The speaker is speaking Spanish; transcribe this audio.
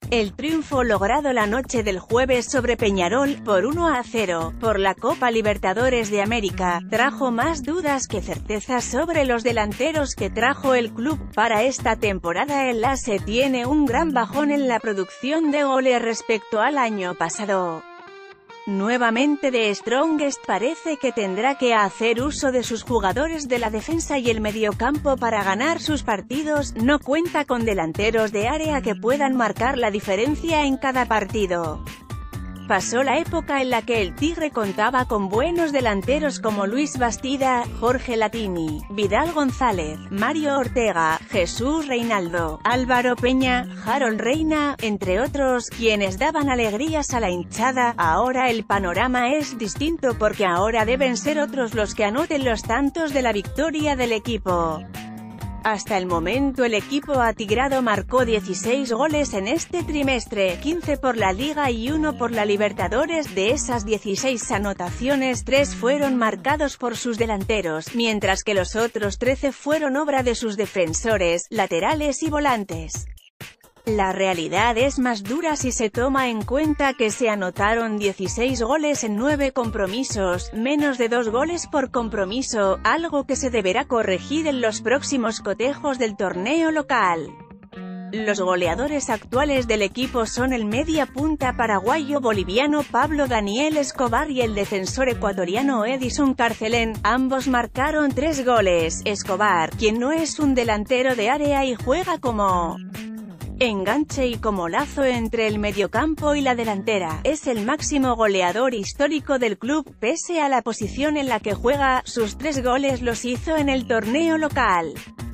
El triunfo logrado la noche del jueves sobre Peñarol, por 1-0, por la Copa Libertadores de América, trajo más dudas que certezas sobre los delanteros que trajo el club. Para esta temporada el AS tiene un gran bajón en la producción de goles respecto al año pasado. Nuevamente The Strongest parece que tendrá que hacer uso de sus jugadores de la defensa y el mediocampo para ganar sus partidos. No cuenta con delanteros de área que puedan marcar la diferencia en cada partido. Pasó la época en la que el Tigre contaba con buenos delanteros como Luis Bastida, Jorge Latini, Vidal González, Mario Ortega, Jesús Reinaldo, Álvaro Peña, Harold Reina, entre otros, quienes daban alegrías a la hinchada. Ahora el panorama es distinto porque ahora deben ser otros los que anoten los tantos de la victoria del equipo. Hasta el momento el equipo atigrado marcó 16 goles en este trimestre, 15 por la Liga y 1 por la Libertadores. De esas 16 anotaciones, 3 fueron marcados por sus delanteros, mientras que los otros 13 fueron obra de sus defensores, laterales y volantes. La realidad es más dura si se toma en cuenta que se anotaron 16 goles en 9 compromisos, menos de 2 goles por compromiso, algo que se deberá corregir en los próximos cotejos del torneo local. Los goleadores actuales del equipo son el media punta paraguayo-boliviano Pablo Daniel Escobar y el defensor ecuatoriano Edison Carcelén. Ambos marcaron 3 goles. Escobar, quien no es un delantero de área y juega como enganche y como lazo entre el mediocampo y la delantera, es el máximo goleador histórico del club. Pese a la posición en la que juega, sus 3 goles los hizo en el torneo local.